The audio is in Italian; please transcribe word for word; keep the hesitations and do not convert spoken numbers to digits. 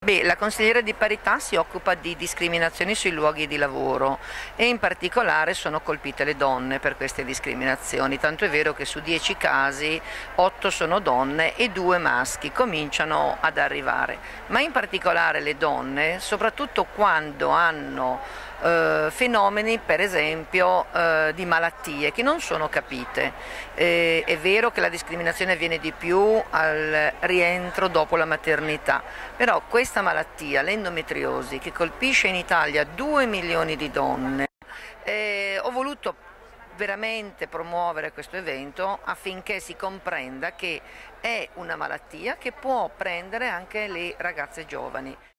Beh, la consigliera di parità si occupa di discriminazioni sui luoghi di lavoro e in particolare sono colpite le donne per queste discriminazioni, tanto è vero che su dieci casi otto sono donne e due maschi cominciano ad arrivare, ma in particolare le donne, soprattutto quando hanno eh, fenomeni per esempio eh, di malattie che non sono capite. Eh, è vero che la discriminazione avviene di più al rientro dopo la maternità, però questa malattia, l'endometriosi, che colpisce in Italia due milioni di donne, eh, ho voluto veramente promuovere questo evento affinché si comprenda che è una malattia che può prendere anche le ragazze giovani.